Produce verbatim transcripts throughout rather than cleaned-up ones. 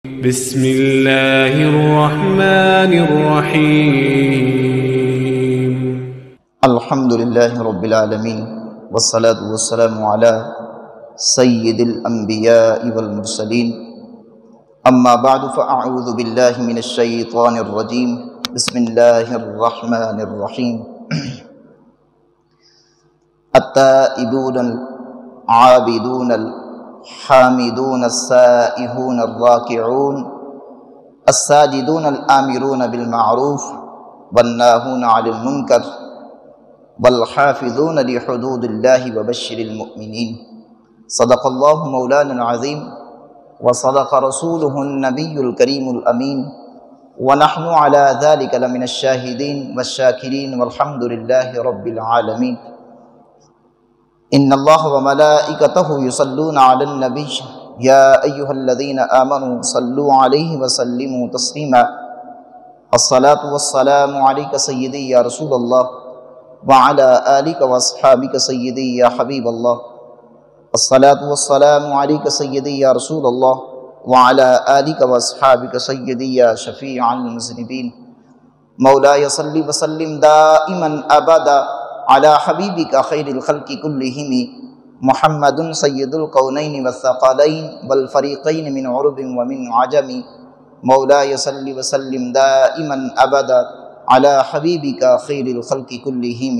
بسم اللہ الرحمن الرحیم الحمد للہ رب العالمین والصلاة والسلام علی سید الانبیاء والمرسلین اما بعد فاعوذ باللہ من الشیطان الرجیم بسم اللہ الرحمن الرحیم التائبون العابدون الحامدون السائحون الراکعون الساجدون الآمرون بالمعروف والناہون عن المنکر والحافظون لحدود اللہ وبشر المؤمنین صدق اللہ مولانا العظیم وصدق رسولہ النبی الکریم الامین ونحن على ذلك لمن الشاہدین والشاکرین والحمد للہ رب العالمین ان اللہ وملائکتہ یصلون علی النبی یا ایہا الذین آمنوا صلوا علیہ وسلموا تسلیما الصلاة والسلام علیک سیدی یا رسول اللہ وعلى آلک واصحابک سیدی یا حبیب اللہ الصلاة والسلام علیک سیدی یا رسول اللہ وعلى آلک واصحابک سیدی یا شفیع المذنبین مولاي صلی وسلم دائما ابدا علی حبیبک خیر الخلق کلہم محمد سید القونین والثقلین والفریقین من عرب ومن عجم مولاي صلی وسلم دائما ابدا علی حبیبک خیر الخلق کلہم۔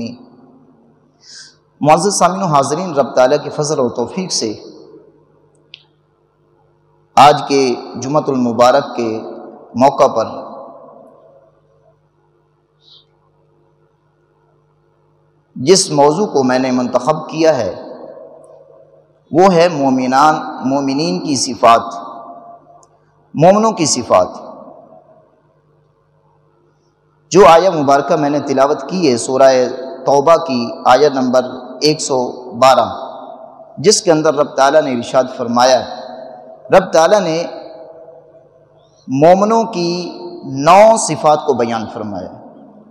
معزز سامعین و حاضرین، رب تعالیٰ کے فضل اور توفیق سے آج کے جمعۃ المبارک کے موقع پر جس موضوع کو میں نے منتخب کیا ہے وہ ہے مومنان مومنین کی صفات، مومنوں کی صفات۔ جو آیہ مبارکہ میں نے تلاوت کی ہے سورہ توبہ کی آیہ نمبر ایک سو بارہ، جس کے اندر رب تعالیٰ نے ارشاد فرمایا ہے، رب تعالیٰ نے مومنوں کی نو صفات کو بیان فرمایا ہے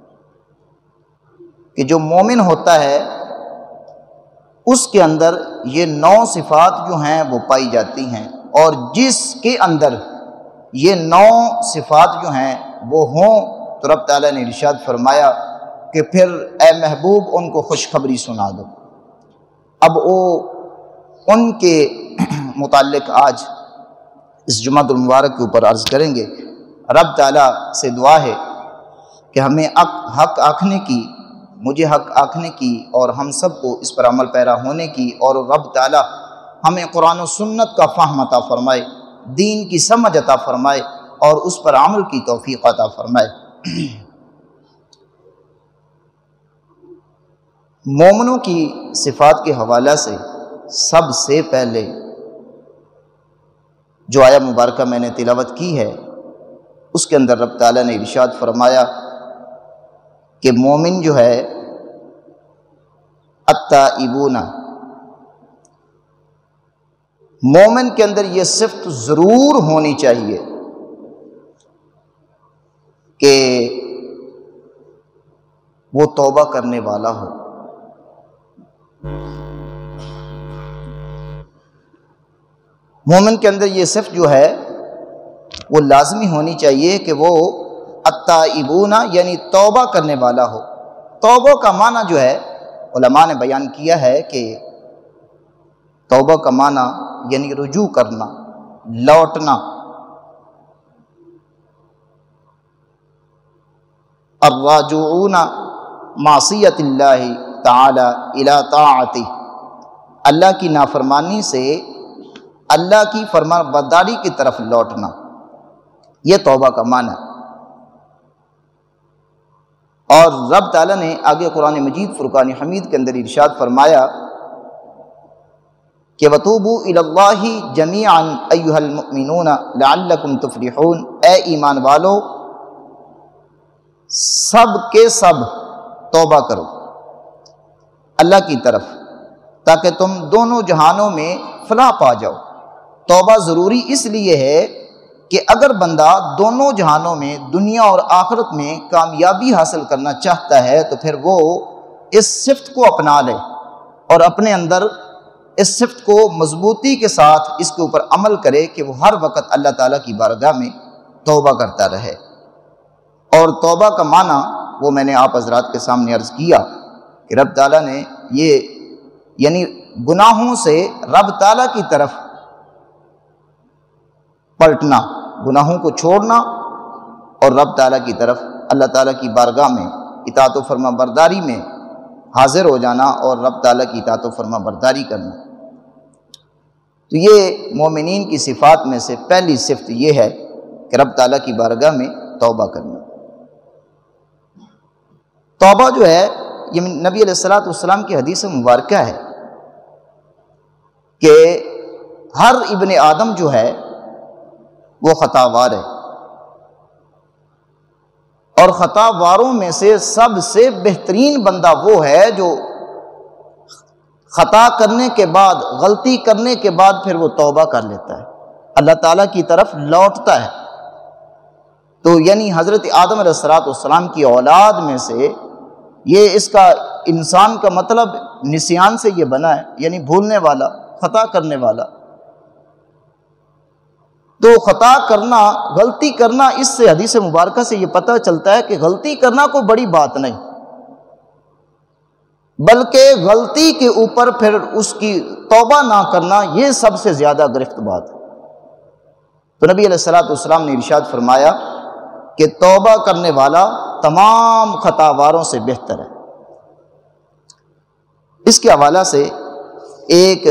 کہ جو مومن ہوتا ہے اس کے اندر یہ نو صفات جو ہیں وہ پائی جاتی ہیں، اور جس کے اندر یہ نو صفات جو ہیں وہ ہوں تو رب تعالیٰ نے ارشاد فرمایا کہ پھر اے محبوب ان کو خوشخبری سنا دو۔ اب وہ ان کے متعلق آج اس جمعۃ المبارک کے اوپر عرض کریں گے۔ رب تعالیٰ سے دعا ہے کہ ہمیں حق آکھنے کی، مجھے حق آکھنے کی اور ہم سب کو اس پر عمل پیرا ہونے کی، اور رب تعالیٰ ہمیں قرآن و سنت کا فہم عطا فرمائے، دین کی سمجھ عطا فرمائے اور اس پر عمل کی توفیق عطا فرمائے۔ مومنوں کی صفات کے حوالہ سے سب سے پہلے جو آیہ مبارکہ میں نے تلاوت کی ہے اس کے اندر رب تعالیٰ نے ارشاد فرمایا کہ مومن جو ہے التائبون، مومن کے اندر یہ صفت ضرور ہونی چاہیے کہ وہ توبہ کرنے والا ہو۔ مومن کے اندر یہ صفت جو ہے وہ لازمی ہونی چاہیے کہ وہ التائبون یعنی توبہ کرنے والا ہو۔ توبہ کا معنی جو ہے علماء نے بیان کیا ہے کہ توبہ کا معنی یعنی رجوع کرنا، لوٹنا۔ الراجعون معصیت اللہ تعالی الی طاعتہ، اللہ کی نافرمانی سے اللہ کی فرمان برداری کی طرف لوٹنا، یہ توبہ کا معنی ہے۔ اور رب تعالیٰ نے آگے قرآن مجید فرقان حمید کے اندر ارشاد فرمایا کہ وَتُوبُوا إِلَى اللَّهِ جَمِيعًا أَيُّهَا الْمُؤْمِنُونَ لَعَلَّكُمْ تُفْلِحُونَ، اے ایمان والو سب کے سب توبہ کرو اللہ کی طرف تاکہ تم دونوں جہانوں میں فلاح پا جاؤ۔ توبہ ضروری اس لیے ہے کہ اگر بندہ دونوں جہانوں میں دنیا اور آخرت میں کامیابی حاصل کرنا چاہتا ہے تو پھر وہ اس صفت کو اپنا لے اور اپنے اندر اس صفت کو مضبوطی کے ساتھ اس کے اوپر عمل کرے کہ وہ ہر وقت اللہ تعالیٰ کی بارگاہ میں توبہ کرتا رہے۔ اور توبہ کا معنی وہ میں نے آپ حضرات کے سامنے عرض کیا کہ رب تعالیٰ نے یہ یعنی گناہوں سے رب تعالیٰ کی طرف پلٹنا، گناہوں کو چھوڑنا اور رب تعالیٰ کی طرف اللہ تعالیٰ کی بارگاہ میں اطاعت و فرما برداری میں حاضر ہو جانا اور رب تعالیٰ کی اطاعت و فرما برداری کرنا۔ تو یہ مومنین کی صفات میں سے پہلی صفت یہ ہے کہ رب تعالیٰ کی بارگاہ میں توبہ کرنا۔ توبہ جو ہے یہ نبی علیہ الصلوۃ والسلام کی حدیث مبارکہ ہے کہ ہر ابن آدم جو ہے وہ خطا وار ہے، اور خطا واروں میں سے سب سے بہترین بندہ وہ ہے جو خطا کرنے کے بعد، غلطی کرنے کے بعد پھر وہ توبہ کر لیتا ہے، اللہ تعالیٰ کی طرف لوٹتا ہے۔ تو یعنی حضرت آدم علیہ الصلوۃ والسلام کی اولاد میں سے یہ اس کا انسان کا مطلب نسیان سے یہ بنا ہے، یعنی بھولنے والا، خطا کرنے والا۔ تو خطا کرنا، غلطی کرنا، اس سے حدیث مبارکہ سے یہ پتہ چلتا ہے کہ غلطی کرنا کوئی بڑی بات نہیں، بلکہ غلطی کے اوپر پھر اس کی توبہ نہ کرنا یہ سب سے زیادہ گرفت بات ہے۔ تو نبی علیہ الصلوۃ والسلام نے ارشاد فرمایا کہ توبہ کرنے والا تمام خطا واروں سے بہتر ہے۔ اس کے حوالہ سے ایک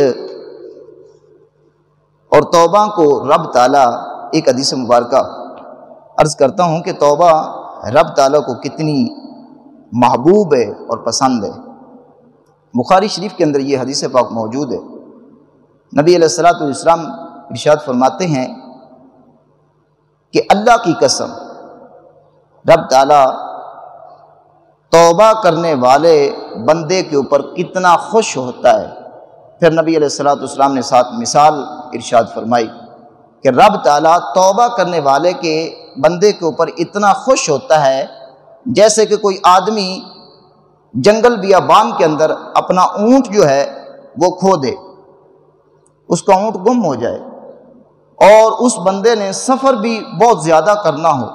اور توبہ کو رب تعالیٰ، ایک حدیث مبارکہ عرض کرتا ہوں کہ توبہ رب تعالیٰ کو کتنی محبوب ہے اور پسند ہے۔ بخاری شریف کے اندر یہ حدیث پاک موجود ہے۔ نبی علیہ الصلوۃ والسلام ارشاد فرماتے ہیں کہ اللہ کی قسم رب تعالیٰ توبہ کرنے والے بندے کے اوپر کتنا خوش ہوتا ہے۔ پھر نبی علیہ الصلوۃ والسلام نے ساتھ مثال ارشاد فرمائی کہ رب تعالیٰ توبہ کرنے والے کے بندے کے اوپر اتنا خوش ہوتا ہے جیسے کہ کوئی آدمی جنگل بیابان کے اندر اپنا اونٹ جو ہے وہ کھو دے، اس کا اونٹ گم ہو جائے، اور اس بندے نے سفر بھی بہت زیادہ کرنا ہو،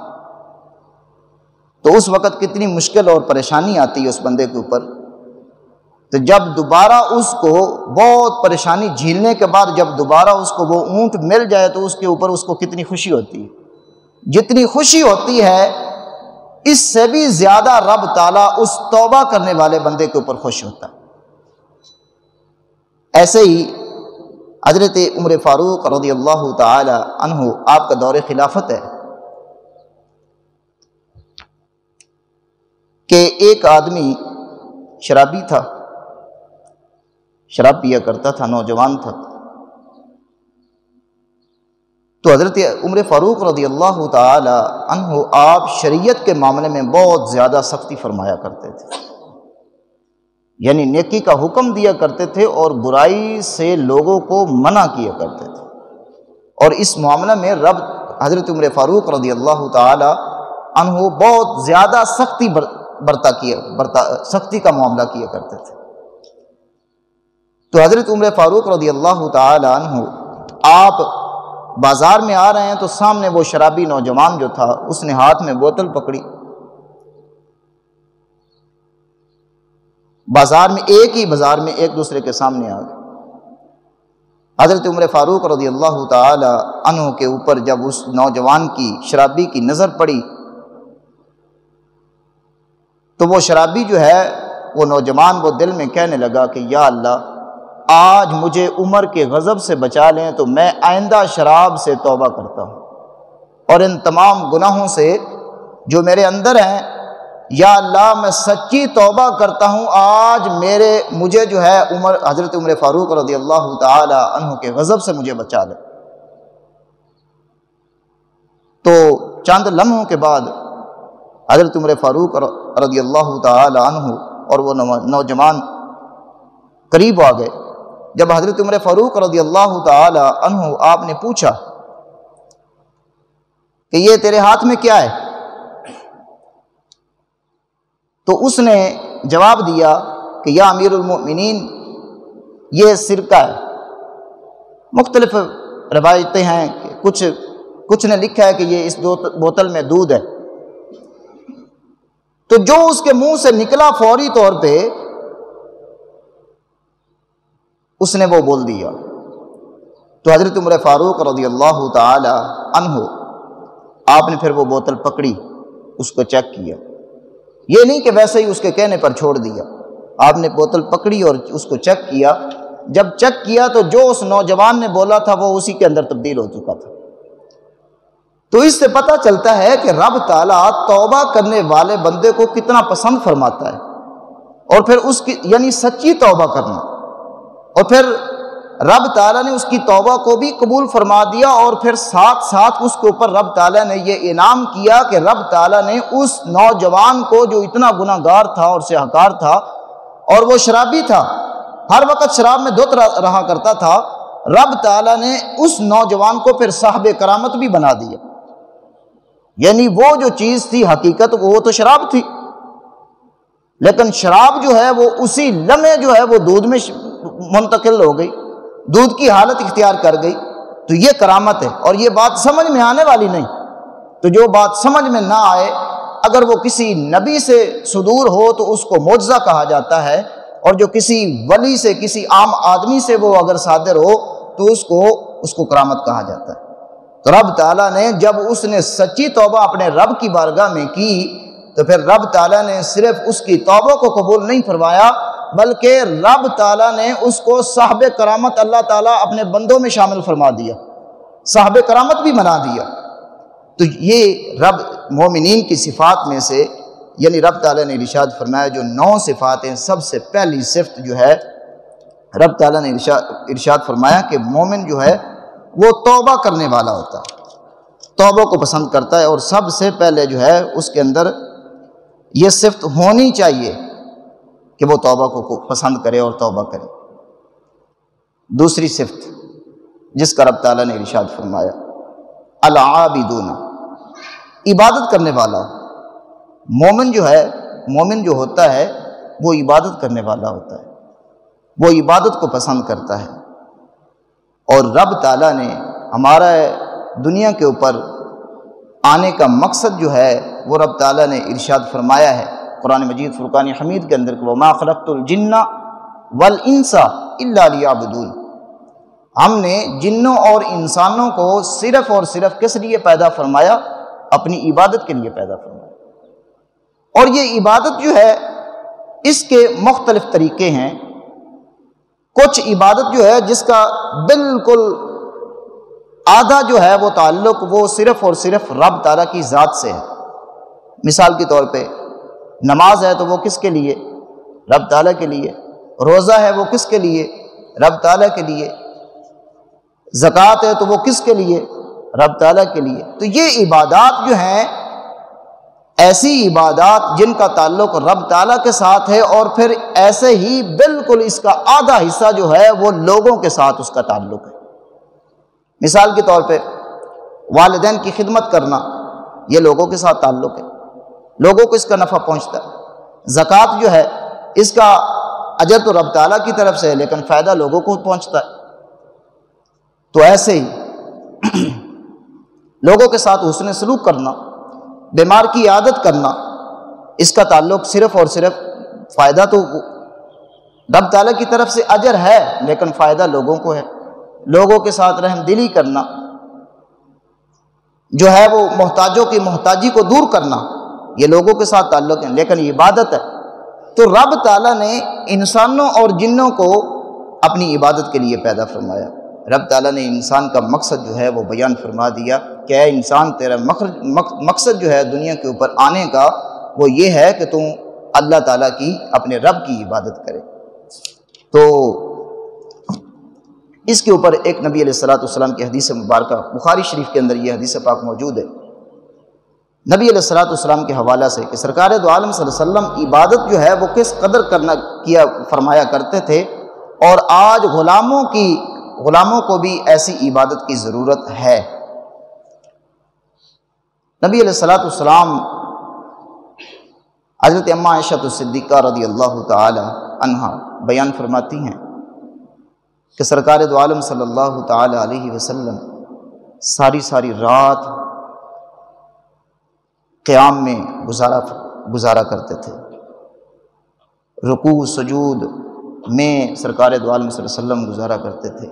تو اس وقت کتنی مشکل اور پریشانی آتی ہے اس بندے کے اوپر۔ تو جب دوبارہ اس کو بہت پریشانی جھیلنے کے بعد جب دوبارہ اس کو وہ اونٹ مل جائے تو اس کے اوپر اس کو کتنی خوشی ہوتی ہے۔ جتنی خوشی ہوتی ہے اس سے بھی زیادہ رب تعالیٰ اس توبہ کرنے والے بندے کے اوپر خوش ہوتا ہے۔ ایسے ہی حضرت عمر فاروق رضی اللہ تعالی عنہ، آپ کا دور خلافت ہے کہ ایک آدمی شرابی تھا، شراب پیا کرتا تھا، نوجوان تھا۔ تو حضرت عمر فاروق رضی اللہ تعالی عنہ آپ شریعت کے معاملے میں بہت زیادہ سختی فرمایا کرتے تھے، یعنی نیکی کا حکم دیا کرتے تھے اور برائی سے لوگوں کو منع کیا کرتے تھے۔ اور اس معاملہ میں رب حضرت عمر فاروق رضی اللہ تعالی عنہ بہت زیادہ سختی برتا کیا برتا سختی کا معاملہ کیا کرتے تھے۔ تو حضرت عمر فاروق رضی اللہ تعالی عنہ آپ بازار میں آ رہے ہیں تو سامنے وہ شرابی نوجوان جو تھا اس نے ہاتھ میں بوتل پکڑی، بازار میں ایک ہی بازار میں ایک دوسرے کے سامنے آ گئے۔ حضرت عمر فاروق رضی اللہ تعالی عنہ کے اوپر جب اس نوجوان کی، شرابی کی نظر پڑی تو وہ شرابی جو ہے، وہ نوجوان، وہ دل میں کہنے لگا کہ یا اللہ، آج مجھے عمر کے غضب سے بچا لیں تو میں آئندہ شراب سے توبہ کرتا ہوں، اور ان تمام گناہوں سے جو میرے اندر ہیں، یا اللہ میں سچی توبہ کرتا ہوں، آج میرے مجھے جو ہے عمر حضرت عمر فاروق رضی اللہ تعالی عنہ کے غضب سے مجھے بچا لے۔ تو چند لمحوں کے بعد حضرت عمر فاروق رضی اللہ تعالی عنہ اور وہ نوجوان قریب آ گئے۔ جب حضرت عمر فاروق رضی اللہ تعالی عنہ آپ نے پوچھا کہ یہ تیرے ہاتھ میں کیا ہے، تو اس نے جواب دیا کہ یا امیر المؤمنین، یہ سرکہ ہے۔ مختلف روایتیں ہیں کہ کچھ کچھ نے لکھا ہے کہ یہ اس دو بوتل میں دودھ ہے۔ تو جو اس کے منہ سے نکلا فوری طور پہ اس نے وہ بول دیا۔ تو حضرت عمر فاروق رضی اللہ تعالی عنہ آپ نے پھر وہ بوتل پکڑی، اس کو چیک کیا، یہ نہیں کہ ویسے ہی اس کے کہنے پر چھوڑ دیا، آپ نے بوتل پکڑی اور اس کو چیک کیا۔ جب چیک کیا تو جو اس نوجوان نے بولا تھا وہ اسی کے اندر تبدیل ہو چکا تھا۔ تو اس سے پتہ چلتا ہے کہ رب تعالیٰ توبہ کرنے والے بندے کو کتنا پسند فرماتا ہے، اور پھر اس کی یعنی سچی توبہ کرنا، اور پھر رب تعالیٰ نے اس کی توبہ کو بھی قبول فرما دیا، اور پھر ساتھ ساتھ اس کے اوپر رب تعالیٰ نے یہ انعام کیا کہ رب تعالیٰ نے اس نوجوان کو جو اتنا گناہ گار تھا اور سیاہکار تھا اور وہ شرابی تھا، ہر وقت شراب میں دھت رہا کرتا تھا، رب تعالیٰ نے اس نوجوان کو پھر صاحب کرامت بھی بنا دیا۔ یعنی وہ جو چیز تھی حقیقت وہ تو شراب تھی، لیکن شراب جو ہے وہ اسی لمحے جو ہے وہ دودھ میں منتقل ہو گئی، دودھ کی حالت اختیار کر گئی۔ تو یہ کرامت ہے، اور یہ بات سمجھ میں آنے والی نہیں۔ تو جو بات سمجھ میں نہ آئے، اگر وہ کسی نبی سے صدور ہو تو اس کو معجزہ کہا جاتا ہے، اور جو کسی ولی سے کسی عام آدمی سے وہ اگر صادر ہو تو اس کو اس کو کرامت کہا جاتا ہے۔ تو رب تعالیٰ نے جب اس نے سچی توبہ اپنے رب کی بارگاہ میں کی تو پھر رب تعالیٰ نے صرف اس کی توبہ کو قبول نہیں فرمایا، بلکہ رب تعالیٰ نے اس کو صاحب کرامت اللہ تعالیٰ اپنے بندوں میں شامل فرما دیا، صاحب کرامت بھی بنا دیا۔ تو یہ رب مومنین کی صفات میں سے یعنی رب تعالیٰ نے ارشاد فرمایا جو نو صفات ہیں، سب سے پہلی صفت جو ہے رب تعالیٰ نے ارشاد فرمایا کہ مومن جو ہے وہ توبہ کرنے والا ہوتا ہے، توبہ کو پسند کرتا ہے، اور سب سے پہلے جو ہے اس کے اندر یہ صفت ہونی چاہیے کہ وہ توبہ کو پسند کرے اور توبہ کرے۔ دوسری صفت جس کا رب تعالیٰ نے ارشاد فرمایا العابدون، عبادت کرنے والا۔ مومن جو ہے مومن جو ہوتا ہے وہ عبادت کرنے والا ہوتا ہے، وہ عبادت کو پسند کرتا ہے۔ اور رب تعالیٰ نے ہمارا دنیا کے اوپر آنے کا مقصد جو ہے وہ رب تعالیٰ نے ارشاد فرمایا ہے قرآن مجید فرقان حمید کے اندر کہ وَمَا خَلَقْتُ الْجِنَّ وَالْإِنسَ إِلَّا لِيَعْبُدُونَ، ہم نے جنوں اور انسانوں کو صرف اور صرف کس لیے پیدا فرمایا؟ اپنی عبادت کے لیے پیدا فرمایا۔ اور یہ عبادت جو ہے اس کے مختلف طریقے ہیں۔ کچھ عبادت جو ہے جس کا بالکل آدھا جو ہے وہ تعلق وہ صرف اور صرف رب تعالیٰ کی ذات سے ہے۔ مثال کے طور پہ نماز ہے تو وہ کس کے لیے؟ رب تعالیٰ کے لیے۔ روزہ ہے وہ کس کے لیے؟ رب تعالیٰ کے لیے۔ زکوٰۃ ہے تو وہ کس کے لیے؟ رب تعالیٰ کے لیے۔ تو یہ عبادات جو ہیں ایسی عبادات جن کا تعلق رب تعالیٰ کے ساتھ ہے، اور پھر ایسے ہی بالکل اس کا آدھا حصہ جو ہے وہ لوگوں کے ساتھ اس کا تعلق ہے۔ مثال کے طور پہ والدین کی خدمت کرنا یہ لوگوں کے ساتھ تعلق ہے، لوگوں کو اس کا نفع پہنچتا ہے۔ زکوٰۃ جو ہے اس کا اجر تو رب تعالیٰ کی طرف سے ہے لیکن فائدہ لوگوں کو پہنچتا ہے۔ تو ایسے ہی لوگوں کے ساتھ حسن سلوک کرنا، بیمار کی عیادت کرنا، اس کا تعلق صرف اور صرف فائدہ تو رب تعالیٰ کی طرف سے اجر ہے لیکن فائدہ لوگوں کو ہے۔ لوگوں کے ساتھ رحم دلی کرنا جو ہے وہ محتاجوں کی محتاجی کو دور کرنا یہ لوگوں کے ساتھ تعلق ہے لیکن یہ عبادت ہے۔ تو رب تعالیٰ نے انسانوں اور جنوں کو اپنی عبادت کے لیے پیدا فرمایا۔ رب تعالیٰ نے انسان کا مقصد جو ہے وہ بیان فرما دیا کہ اے انسان تیرا مقصد جو ہے دنیا کے اوپر آنے کا وہ یہ ہے کہ تم اللہ تعالیٰ کی اپنے رب کی عبادت کرے۔ تو اس کے اوپر ایک نبی علیہ الصلوۃ والسلام کی حدیث مبارکہ بخاری شریف کے اندر یہ حدیث پاک موجود ہے۔ نبی علیہ الصلوۃ والسلام کے حوالہ سے کہ سرکار دو عالم صلی اللہ علیہ وسلم عبادت جو ہے وہ کس قدر کرنا کیا فرمایا کرتے تھے، اور آج غلاموں کی غلاموں کو بھی ایسی عبادت کی ضرورت ہے۔ نبی علیہ الصلوۃ والسلام حضرت اماں عائشہ صدیقہ رضی اللہ تعالی عنہا بیان فرماتی ہیں کہ سرکار دو عالم صلی اللہ تعالی علیہ وسلم ساری ساری رات قیام میں گزارا گزارا کرتے تھے، رکوع سجود میں سرکار دو عالم صلی اللہ علیہ وسلم گزارا کرتے تھے۔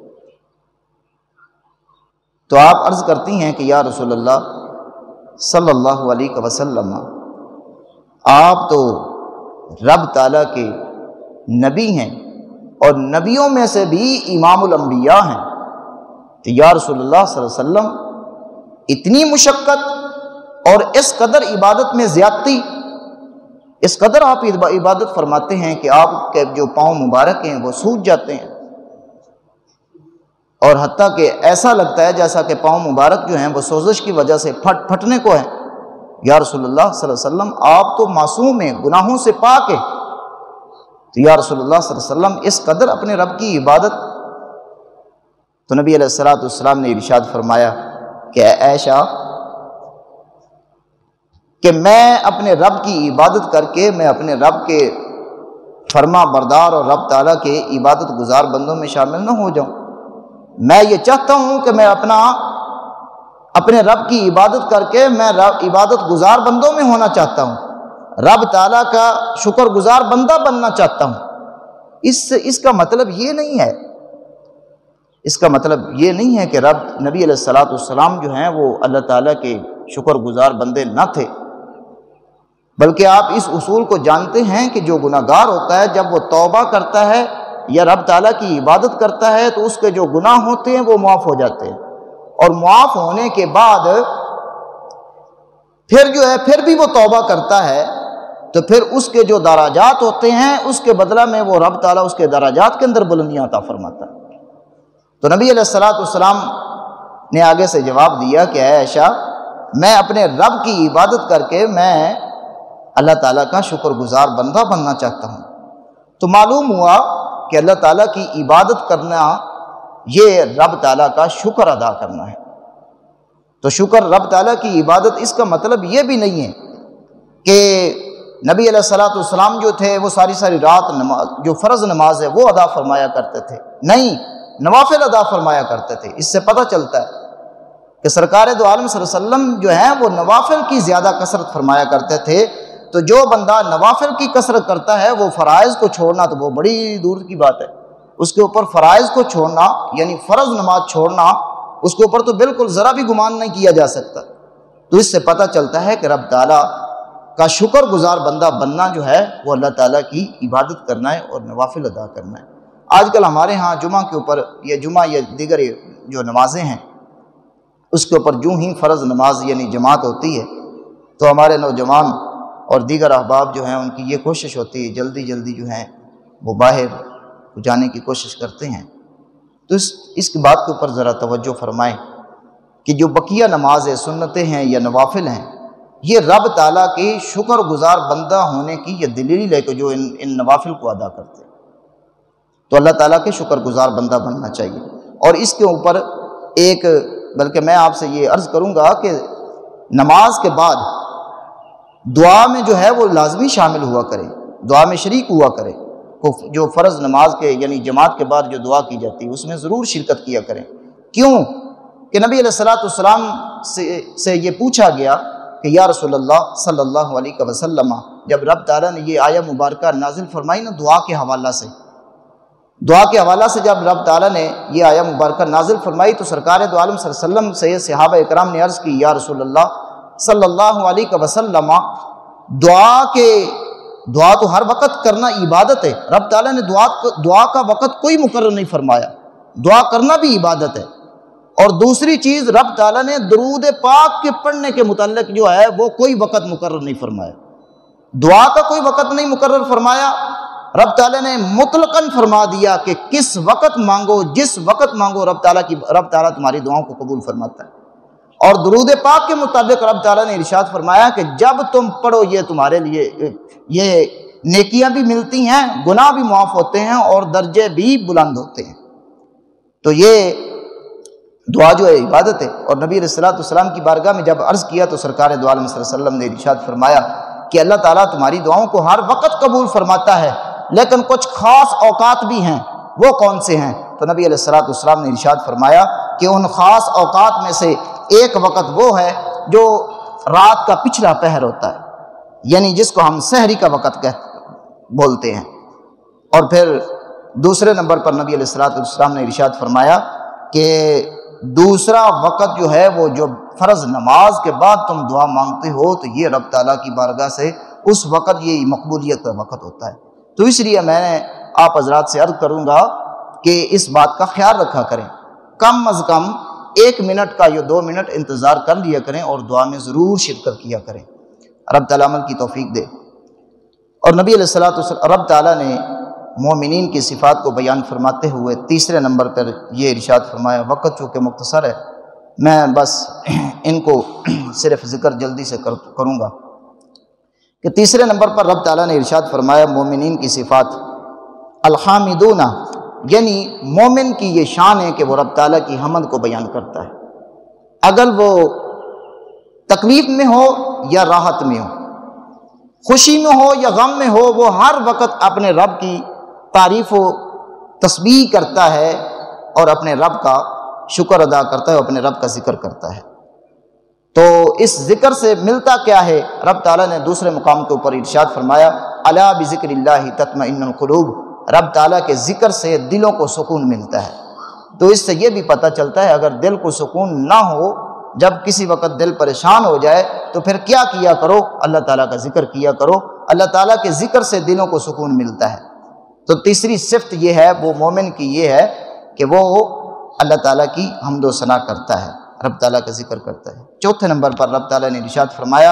تو آپ عرض کرتی ہیں کہ یا رسول اللہ صلی اللہ علیہ وسلم، آپ تو رب تعالیٰ کے نبی ہیں اور نبیوں میں سے بھی امام الانبیاء ہیں، تو یا رسول اللہ صلی اللہ علیہ وسلم اتنی مشقت اور اس قدر عبادت میں زیادتی، اس قدر آپ عبادت فرماتے ہیں کہ آپ کے جو پاؤں مبارک ہیں وہ سوج جاتے ہیں، اور حتیٰ کہ ایسا لگتا ہے جیسا کہ پاؤں مبارک جو ہیں وہ سوزش کی وجہ سے پھٹ پھٹنے کو ہیں۔ یا رسول اللہ صلی اللہ علیہ وسلم آپ تو معصوم ہیں، گناہوں سے پاک ہیں، تو یا رسول اللہ صلی اللہ علیہ وسلم اس قدر اپنے رب کی عبادت؟ تو نبی علیہ الصلوۃ والسلام نے ارشاد فرمایا کہ اے عائشہ، کہ میں اپنے رب کی عبادت کر کے میں اپنے رب کے فرما بردار اور رب تعالیٰ کے عبادت گزار بندوں میں شامل نہ ہو جاؤں۔ میں یہ چاہتا ہوں کہ میں اپنا اپنے رب کی عبادت کر کے میں رب عبادت گزار بندوں میں ہونا چاہتا ہوں، رب تعالیٰ کا شکر گزار بندہ بننا چاہتا ہوں۔ اس سے اس کا مطلب یہ نہیں ہے اس کا مطلب یہ نہیں ہے کہ رب نبی علیہ الصلوۃ والسلام جو ہیں وہ اللہ تعالیٰ کے شکر گزار بندے نہ تھے، بلکہ آپ اس اصول کو جانتے ہیں کہ جو گناہ گار ہوتا ہے جب وہ توبہ کرتا ہے یا رب تعالیٰ کی عبادت کرتا ہے تو اس کے جو گناہ ہوتے ہیں وہ معاف ہو جاتے ہیں، اور معاف ہونے کے بعد پھر جو ہے پھر بھی وہ توبہ کرتا ہے تو پھر اس کے جو درجات ہوتے ہیں اس کے بدلہ میں وہ رب تعالیٰ اس کے درجات کے اندر بلندیاں عطا فرماتا ہے۔ تو نبی علیہ الصلوۃ والسلام نے آگے سے جواب دیا کہ اے عائشہ، میں اپنے رب کی عبادت کر کے میں اللہ تعالیٰ کا شکر گزار بندہ بننا چاہتا ہوں۔ تو معلوم ہوا کہ اللہ تعالیٰ کی عبادت کرنا یہ رب تعالیٰ کا شکر ادا کرنا ہے۔ تو شکر رب تعالیٰ کی عبادت، اس کا مطلب یہ بھی نہیں ہے کہ نبی علیہ الصلوۃ والسلام جو تھے وہ ساری ساری رات نماز جو فرض نماز ہے وہ ادا فرمایا کرتے تھے، نہیں، نوافل ادا فرمایا کرتے تھے۔ اس سے پتہ چلتا ہے کہ سرکار دو عالم صلی اللہ علیہ وسلم جو ہیں وہ نوافل کی زیادہ کثرت فرمایا کرتے تھے۔ تو جو بندہ نوافل کی کثرت کرتا ہے وہ فرائض کو چھوڑنا تو وہ بڑی دور کی بات ہے، اس کے اوپر فرائض کو چھوڑنا یعنی فرض نماز چھوڑنا اس کے اوپر تو بالکل ذرا بھی گمان نہیں کیا جا سکتا۔ تو اس سے پتہ چلتا ہے کہ رب تعالیٰ کا شکر گزار بندہ بننا جو ہے وہ اللہ تعالیٰ کی عبادت کرنا ہے اور نوافل ادا کرنا ہے۔ آج کل ہمارے ہاں جمعہ کے اوپر یا جمعہ یا دیگر جو نمازیں ہیں اس کے اوپر جو ہی فرض نماز یعنی جماعت ہوتی ہے تو ہمارے نوجوان اور دیگر احباب جو ہیں ان کی یہ کوشش ہوتی ہے جلدی جلدی جو ہیں وہ باہر جانے کی کوشش کرتے ہیں۔ تو اس اس کی بات کے اوپر ذرا توجہ فرمائیں کہ جو بقیہ نماز ہے، سنتیں ہیں یا نوافل ہیں، یہ رب تعالیٰ کے شکر گزار بندہ ہونے کی یہ دلیل ہے کہ جو ان ان نوافل کو ادا کرتے ہیں۔ تو اللہ تعالیٰ کے شکر گزار بندہ بننا چاہیے۔ اور اس کے اوپر ایک بلکہ میں آپ سے یہ عرض کروں گا کہ نماز کے بعد دعا میں جو ہے وہ لازمی شامل ہوا کرے، دعا میں شریک ہوا کرے، جو فرض نماز کے یعنی جماعت کے بعد جو دعا کی جاتی ہے اس میں ضرور شرکت کیا کریں۔ کیوں کہ نبی علیہ الصلوۃ والسلام سے سے یہ پوچھا گیا کہ یا رسول اللہ صلی اللہ علیہ وسلم، جب رب تعالیٰ نے یہ آیہ مبارکہ نازل فرمائی نا دعا کے حوالہ سے دعا کے حوالہ سے جب رب تعالیٰ نے یہ آیہ مبارکہ نازل فرمائی تو سرکار دو عالم صلی اللہ علیہ وسلم سے صحابہ اکرام نے عرض کی یا رسول اللہ صلی اللہ علیہ وسلم، دعا کے دعا تو ہر وقت کرنا عبادت ہے، رب تعالیٰ نے دعا دعا کا وقت کوئی مقرر نہیں فرمایا، دعا کرنا بھی عبادت ہے۔ اور دوسری چیز رب تعالیٰ نے درود پاک کے پڑھنے کے متعلق جو ہے وہ کوئی وقت مقرر نہیں فرمایا، دعا کا کوئی وقت نہیں مقرر فرمایا، رب تعالیٰ نے مطلقاً فرما دیا کہ کس وقت مانگو، جس وقت مانگو رب تعالیٰ کی رب تعالیٰ تمہاری دعاؤں کو قبول فرماتا ہے۔ اور درود پاک کے مطابق رب تعالیٰ نے ارشاد فرمایا کہ جب تم پڑھو یہ تمہارے لیے یہ نیکیاں بھی ملتی ہیں، گناہ بھی معاف ہوتے ہیں اور درجے بھی بلند ہوتے ہیں۔ تو یہ دعا جو ہے عبادت ہے۔ اور نبی علیہ الصلوۃ والسلام کی بارگاہ میں جب عرض کیا تو سرکار دو عالم صلی اللہ علیہ وسلم نے ارشاد فرمایا کہ اللہ تعالیٰ تمہاری دعاؤں کو ہر وقت قبول فرماتا ہے، لیکن کچھ خاص اوقات بھی ہیں۔ وہ کون سے ہیں؟ تو نبی علیہ الصلوۃ والسلام نے ارشاد فرمایا کہ ان خاص اوقات میں سے ایک وقت وہ ہے جو رات کا پچھلا پہر ہوتا ہے، یعنی جس کو ہم سحری کا وقت کہتے بولتے ہیں۔ اور پھر دوسرے نمبر پر نبی علیہ الصلوۃ والسلام نے ارشاد فرمایا کہ دوسرا وقت جو ہے وہ جو فرض نماز کے بعد تم دعا مانگتے ہو تو یہ رب تعالیٰ کی بارگاہ سے اس وقت یہ مقبولیت کا وقت ہوتا ہے۔ تو اس لیے میں نے آپ حضرات سے عرض کروں گا کہ اس بات کا خیال رکھا کریں، کم از کم ایک منٹ کا یا دو منٹ انتظار کر لیا کریں اور دعا میں ضرور شرکت کیا کریں، رب تعالیٰ عمل کی توفیق دے۔ اور نبی علیہ الصلوۃ والسلام رب تعالیٰ نے مومنین کی صفات کو بیان فرماتے ہوئے تیسرے نمبر پر یہ ارشاد فرمایا، وقت چونکہ مختصر ہے میں بس ان کو صرف ذکر جلدی سے کروں گا کہ تیسرے نمبر پر رب تعالیٰ نے ارشاد فرمایا مومنین کی صفات الحامدون، یعنی مومن کی یہ شان ہے کہ وہ رب تعالیٰ کی حمد کو بیان کرتا ہے، اگر وہ تکلیف میں ہو یا راحت میں ہو، خوشی میں ہو یا غم میں ہو، وہ ہر وقت اپنے رب کی تعریف و تسبیح کرتا ہے اور اپنے رب کا شکر ادا کرتا ہے اور اپنے رب کا ذکر کرتا ہے۔ تو اس ذکر سے ملتا کیا ہے؟ رب تعالیٰ نے دوسرے مقام کے اوپر ارشاد فرمایا الا بذکر اللہ تطمئن القلوب، رب تعالیٰ کے ذکر سے دلوں کو سکون ملتا ہے۔ تو اس سے یہ بھی پتہ چلتا ہے اگر دل کو سکون نہ ہو، جب کسی وقت دل پریشان ہو جائے تو پھر کیا کیا کرو؟ اللہ تعالیٰ کا ذکر کیا کرو، اللہ تعالیٰ کے ذکر سے دلوں کو سکون ملتا ہے۔ تو تیسری صفت یہ ہے وہ مومن کی یہ ہے کہ وہ اللہ تعالیٰ کی حمد و ثنا کرتا ہے، رب تعالیٰ کا ذکر کرتا ہے۔ چوتھے نمبر پر رب تعالیٰ نے ارشاد فرمایا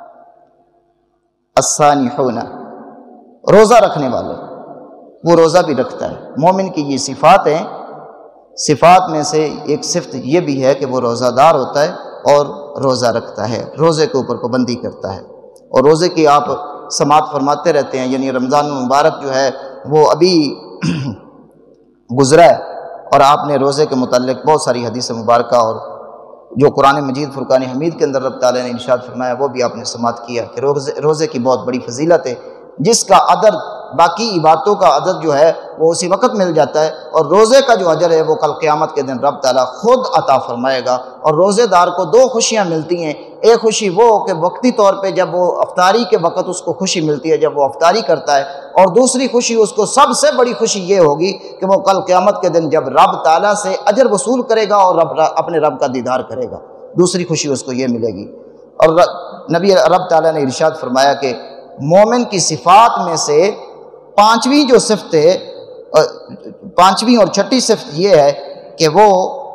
الصانحون، روزہ رکھنے والے، وہ روزہ بھی رکھتا ہے۔ مومن کی یہ صفات ہیں، صفات میں سے ایک صفت یہ بھی ہے کہ وہ روزہ دار ہوتا ہے اور روزہ رکھتا ہے، روزے کے اوپر پابندی کرتا ہے۔ اور روزے کی آپ سماعت فرماتے رہتے ہیں، یعنی رمضان المبارک جو ہے وہ ابھی گزرا ہے اور آپ نے روزے کے متعلق بہت ساری حدیث مبارکہ اور جو قرآن مجید فرقان حمید کے اندر رب تعالیٰ نے ارشاد فرمایا وہ بھی آپ نے سماعت کیا کہ روزے روزے کی بہت بڑی فضیلت ہے، جس کا اجر باقی عبادتوں کا اجر جو ہے وہ اسی وقت مل جاتا ہے، اور روزے کا جو اجر ہے وہ کل قیامت کے دن رب تعالیٰ خود عطا فرمائے گا۔ اور روزے دار کو دو خوشیاں ملتی ہیں، ایک خوشی وہ کہ وقتی طور پہ جب وہ افطاری کے وقت اس کو خوشی ملتی ہے جب وہ افطاری کرتا ہے، اور دوسری خوشی اس کو سب سے بڑی خوشی یہ ہوگی کہ وہ کل قیامت کے دن جب رب تعالیٰ سے اجر وصول کرے گا اور رب اپنے رب کا دیدار کرے گا، دوسری خوشی اس کو یہ ملے گی۔ اور نبی رب تعالیٰ نے ارشاد فرمایا کہ مومن کی صفات میں سے پانچویں جو صفت ہے، پانچویں اور چھٹی صفت یہ ہے کہ وہ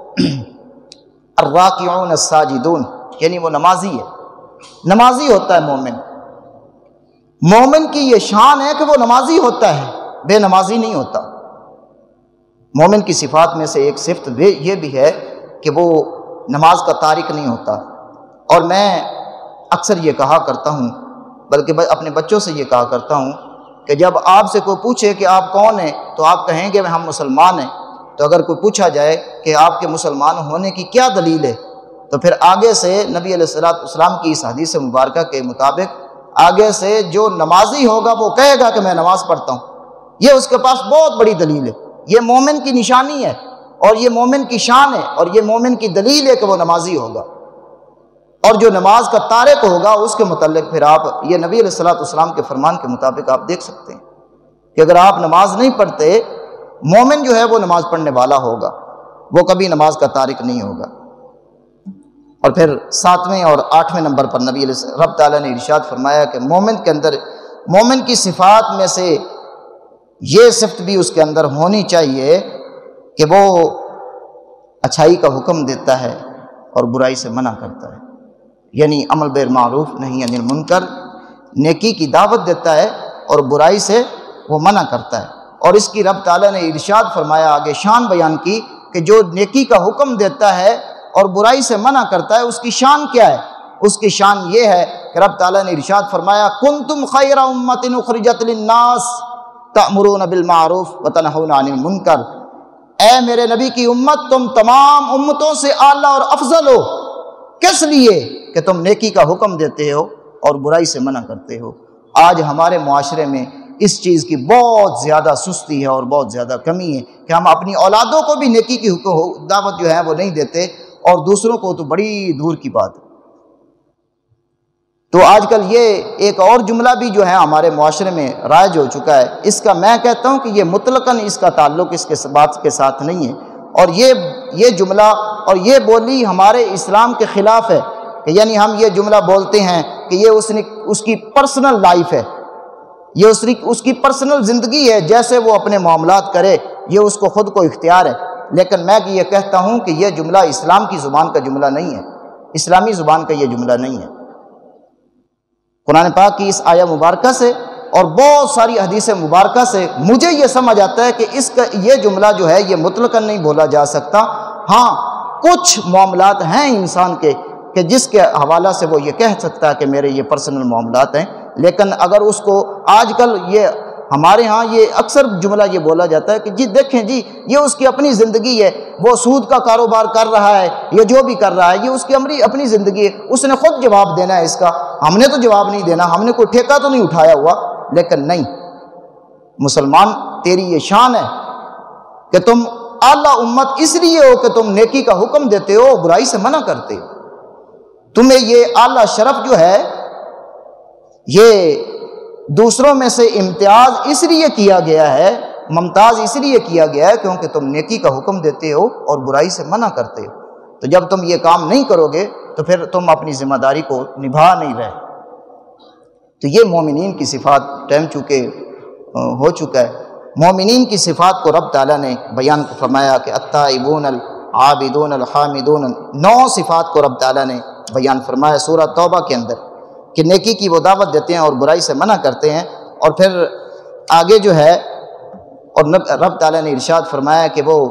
الراکعون الساجدون، یعنی وہ نمازی ہے، نمازی ہوتا ہے مومن۔ مومن کی یہ شان ہے کہ وہ نمازی ہوتا ہے، بے نمازی نہیں ہوتا۔ مومن کی صفات میں سے ایک صفت یہ بھی ہے کہ وہ نماز کا تارک نہیں ہوتا۔ اور میں اکثر یہ کہا کرتا ہوں، بلکہ اپنے بچوں سے یہ کہا کرتا ہوں کہ جب آپ سے کوئی پوچھے کہ آپ کون ہیں تو آپ کہیں گے ہم مسلمان ہیں، تو اگر کوئی پوچھا جائے کہ آپ کے مسلمان ہونے کی کیا دلیل ہے تو پھر آگے سے نبی علیہ الصلوۃ والسلام کی اس حدیث مبارکہ کے مطابق آگے سے جو نمازی ہوگا وہ کہے گا کہ میں نماز پڑھتا ہوں، یہ اس کے پاس بہت بڑی دلیل ہے، یہ مومن کی نشانی ہے اور یہ مومن کی شان ہے اور یہ مومن کی دلیل ہے کہ وہ نمازی ہوگا۔ اور جو نماز کا تارک ہوگا اس کے متعلق پھر آپ یہ نبی علیہ الصلوۃ والسلام کے فرمان کے مطابق آپ دیکھ سکتے ہیں کہ اگر آپ نماز نہیں پڑھتے، مومن جو ہے وہ نماز پڑھنے والا ہوگا، وہ کبھی نماز کا تارک نہیں ہوگا۔ اور پھر ساتویں اور آٹھویں نمبر پر نبی علیہ رب تعالیٰ نے ارشاد فرمایا کہ مومن کے اندر، مومن کی صفات میں سے یہ صفت بھی اس کے اندر ہونی چاہیے کہ وہ اچھائی کا حکم دیتا ہے اور برائی سے منع کرتا ہے، یعنی عمل بالمعروف نہی عن المنکر، نیکی کی دعوت دیتا ہے اور برائی سے وہ منع کرتا ہے۔ اور اس کی رب تعالیٰ نے ارشاد فرمایا، آگے شان بیان کی کہ جو نیکی کا حکم دیتا ہے اور برائی سے منع کرتا ہے اس کی شان کیا ہے؟ اس کی شان یہ ہے کہ رب تعالیٰ نے ارشاد فرمایا کنتم خیر امۃ اخرجت للناس تأمرون بالمعروف وتنہون عن المنکر، اے میرے نبی کی امت تم تمام امتوں سے اعلیٰ اور افضل ہو، کس لیے؟ کہ تم نیکی کا حکم دیتے ہو اور برائی سے منع کرتے ہو۔ آج ہمارے معاشرے میں اس چیز کی بہت زیادہ سستی ہے اور بہت زیادہ کمی ہے کہ ہم اپنی اولادوں کو بھی نیکی کی دعوت جو ہے وہ نہیں دیتے، اور دوسروں کو تو بڑی دور کی بات ہے۔ تو آج کل یہ ایک اور جملہ بھی جو ہے ہمارے معاشرے میں رائج ہو چکا ہے، اس کا میں کہتا ہوں کہ یہ مطلقاً اس کا تعلق اس کے بات کے ساتھ نہیں ہے، اور یہ یہ جملہ اور یہ بولی ہمارے اسلام کے خلاف ہے، کہ یعنی ہم یہ جملہ بولتے ہیں کہ یہ اس نے اس کی پرسنل لائف ہے، یہ اس کی اس کی پرسنل زندگی ہے، جیسے وہ اپنے معاملات کرے یہ اس کو خود کو اختیار ہے۔ لیکن میں یہ کہتا ہوں کہ یہ جملہ اسلام کی زبان کا جملہ نہیں ہے، اسلامی زبان کا یہ جملہ نہیں ہے۔ قرآن پاک کی اس آیہ مبارکہ سے اور بہت ساری حدیث مبارکہ سے مجھے یہ سمجھ آتا ہے کہ اس کا یہ جملہ جو ہے یہ مطلقاً نہیں بولا جا سکتا۔ ہاں کچھ معاملات ہیں انسان کے کہ جس کے حوالہ سے وہ یہ کہہ سکتا ہے کہ میرے یہ پرسنل معاملات ہیں، لیکن اگر اس کو آج کل یہ ہمارے ہاں یہ اکثر جملہ یہ بولا جاتا ہے کہ جی دیکھیں جی یہ اس کی اپنی زندگی ہے، وہ سود کا کاروبار کر رہا ہے، یہ جو بھی کر رہا ہے یہ اس کی اپنی اپنی زندگی ہے، اس نے خود جواب دینا ہے اس کا، ہم نے تو جواب نہیں دینا، ہم نے کوئی ٹھیکہ تو نہیں اٹھایا ہوا۔ لیکن نہیں، مسلمان تیری یہ شان ہے کہ تم اعلیٰ امت اس لیے ہو کہ تم نیکی کا حکم دیتے ہو، برائی سے منع کرتے ہو۔ تمہیں یہ اعلیٰ شرف جو ہے یہ دوسروں میں سے امتیاز اس لیے کیا گیا ہے، ممتاز اس لیے کیا گیا ہے کیونکہ تم نیکی کا حکم دیتے ہو اور برائی سے منع کرتے ہو۔ تو جب تم یہ کام نہیں کرو گے تو پھر تم اپنی ذمہ داری کو نبھا نہیں رہے۔ تو یہ مومنین کی صفات ٹائم چونکہ ہو چکا ہے، مومنین کی صفات کو رب تعالیٰ نے بیان فرمایا کہ التائبون العابدون الحامدون، نو صفات کو رب تعالیٰ نے بیان فرمایا سورہ توبہ کے اندر کہ نیکی کی وہ دعوت دیتے ہیں اور برائی سے منع کرتے ہیں، اور پھر آگے جو ہے اور رب تعالیٰ نے ارشاد فرمایا کہ وہ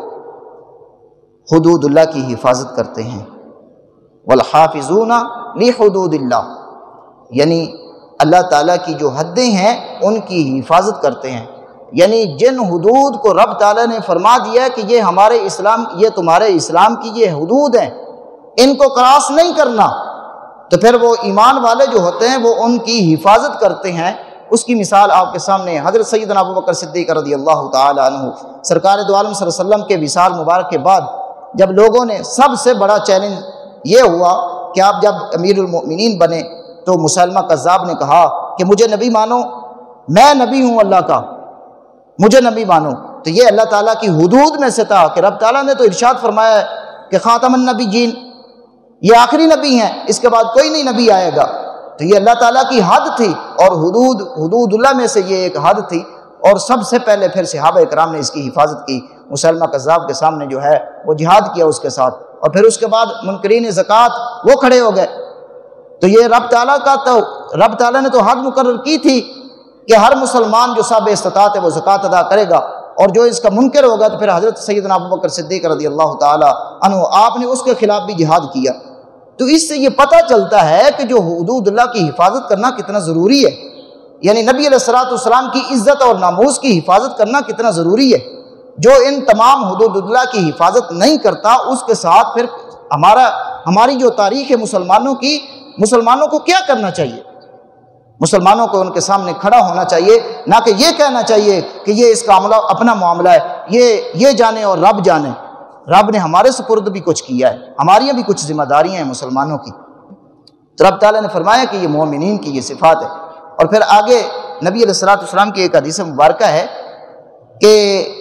حدود اللہ کی حفاظت کرتے ہیں، والحافظون لحدود اللہ، یعنی اللہ تعالیٰ کی جو حدیں ہیں ان کی حفاظت کرتے ہیں، یعنی جن حدود کو رب تعالیٰ نے فرما دیا کہ یہ ہمارے اسلام یہ تمہارے اسلام کی یہ حدود ہیں، ان کو کراس نہیں کرنا، تو پھر وہ ایمان والے جو ہوتے ہیں وہ ان کی حفاظت کرتے ہیں۔ اس کی مثال آپ کے سامنے حضرت سیدنا ابو بکر صدیق رضی اللہ تعالی عنہ، سرکار دو عالم صلی اللہ علیہ وسلم کے وصال مبارک کے بعد جب لوگوں نے سب سے بڑا چیلنج یہ ہوا کہ آپ جب امیر المؤمنین بنے تو مسلمہ کذاب نے کہا کہ مجھے نبی مانو، میں نبی ہوں اللہ کا، مجھے نبی مانو۔ تو یہ اللہ تعالیٰ کی حدود میں سے تھا کہ رب تعالیٰ نے تو ارشاد فرمایا ہے کہ خاتم النبیین، یہ آخری نبی ہیں، اس کے بعد کوئی نہیں نبی آئے گا۔ تو یہ اللہ تعالیٰ کی حد تھی اور حدود حدود اللہ میں سے یہ ایک حد تھی، اور سب سے پہلے پھر صحابہ اکرام نے اس کی حفاظت کی۔ مسلمہ کذاب کے سامنے جو ہے وہ جہاد کیا اس کے ساتھ، اور پھر اس کے بعد منکرین زکوٰۃ وہ کھڑے ہو گئے۔ تو یہ رب تعالیٰ کا تو رب تعالیٰ نے تو حد مقرر کی تھی کہ ہر مسلمان جو صاحب استطاعت ہے وہ زکوٰۃ ادا کرے گا، اور جو اس کا منکر ہوگا تو پھر حضرت سیدنا ابو بکر صدیق رضی اللہ تعالی عنہ آپ نے اس کے خلاف بھی جہاد کیا۔ تو اس سے یہ پتہ چلتا ہے کہ جو حدود اللہ کی حفاظت کرنا کتنا ضروری ہے، یعنی نبی علیہ الصلوۃ والسلام کی عزت اور ناموس کی حفاظت کرنا کتنا ضروری ہے۔ جو ان تمام حدود اللہ کی حفاظت نہیں کرتا اس کے ساتھ پھر ہمارا ہماری جو تاریخ ہے مسلمانوں کی، مسلمانوں کو کیا کرنا چاہیے؟ مسلمانوں کو ان کے سامنے کھڑا ہونا چاہیے، نہ کہ یہ کہنا چاہیے کہ یہ اس کا معاملہ اپنا معاملہ ہے، یہ یہ جانے اور رب جانے۔ رب نے ہمارے سپرد بھی کچھ کیا ہے، ہماری بھی کچھ ذمہ داریاں ہیں مسلمانوں کی۔ تو رب تعالیٰ نے فرمایا کہ یہ مومنین کی یہ صفات ہے۔ اور پھر آگے نبی علیہ الصلوۃ والسلام کی ایک حدیث مبارکہ ہے کہ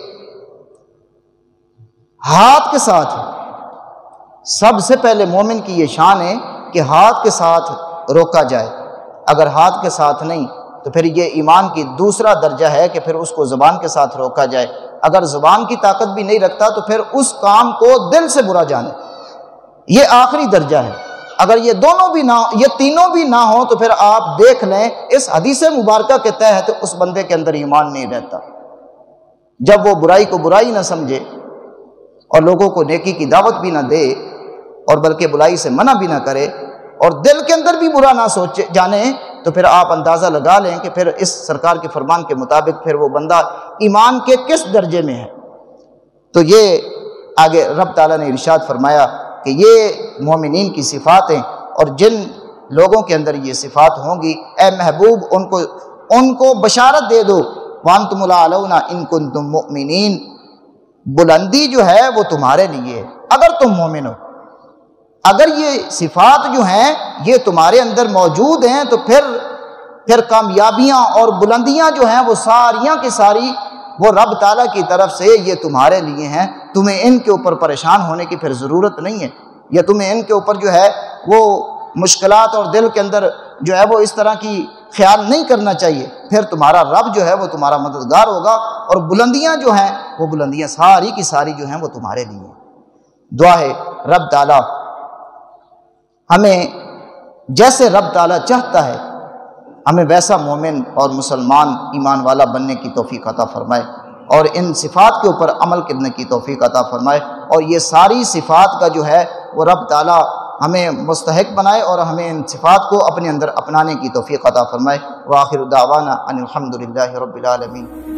ہاتھ کے ساتھ سب سے پہلے مومن کی یہ شان ہے کہ ہاتھ کے ساتھ روکا جائے، اگر ہاتھ کے ساتھ نہیں تو پھر یہ ایمان کی دوسرا درجہ ہے کہ پھر اس کو زبان کے ساتھ روکا جائے، اگر زبان کی طاقت بھی نہیں رکھتا تو پھر اس کام کو دل سے برا جانے، یہ آخری درجہ ہے۔ اگر یہ دونوں بھی نہ یہ تینوں بھی نہ ہوں تو پھر آپ دیکھ لیں اس حدیث مبارکہ کے تحت اس بندے کے اندر ایمان نہیں رہتا۔ جب وہ برائی کو برائی نہ سمجھے اور لوگوں کو نیکی کی دعوت بھی نہ دے اور بلکہ برائی سے منع بھی نہ کرے اور دل کے اندر بھی برا نہ سوچے جانے، تو پھر آپ اندازہ لگا لیں کہ پھر اس سرکار کے فرمان کے مطابق پھر وہ بندہ ایمان کے کس درجے میں ہے۔ تو یہ آگے رب تعالیٰ نے ارشاد فرمایا کہ یہ مومنین کی صفات ہیں، اور جن لوگوں کے اندر یہ صفات ہوں گی اے محبوب ان کو ان کو بشارت دے دو وانتم الاعلون ان کنتم مؤمنین، بلندی جو ہے وہ تمہارے لیے ہے اگر تم مومن ہو۔ اگر یہ صفات جو ہیں یہ تمہارے اندر موجود ہیں تو پھر پھر کامیابیاں اور بلندیاں جو ہیں وہ ساریاں کی ساری وہ رب تعالیٰ کی طرف سے یہ تمہارے لیے ہیں، تمہیں ان کے اوپر پریشان ہونے کی پھر ضرورت نہیں ہے، یا تمہیں ان کے اوپر جو ہے وہ مشکلات اور دل کے اندر جو ہے وہ اس طرح کی خیال نہیں کرنا چاہیے، پھر تمہارا رب جو ہے وہ تمہارا مددگار ہوگا، اور بلندیاں جو ہیں وہ بلندیاں ساری کی ساری جو ہیں وہ تمہارے لیے ہیں۔ دعا ہے رب تعالیٰ ہمیں جیسے رب تعالیٰ چاہتا ہے ہمیں ویسا مومن اور مسلمان ایمان والا بننے کی توفیق عطا فرمائے، اور ان صفات کے اوپر عمل کرنے کی توفیق عطا فرمائے، اور یہ ساری صفات کا جو ہے وہ رب تعالیٰ ہمیں مستحق بنائے اور ہمیں ان صفات کو اپنے اندر اپنانے کی توفیق عطا فرمائے۔ وآخر دعوانا ان الحمد للہ رب العالمین۔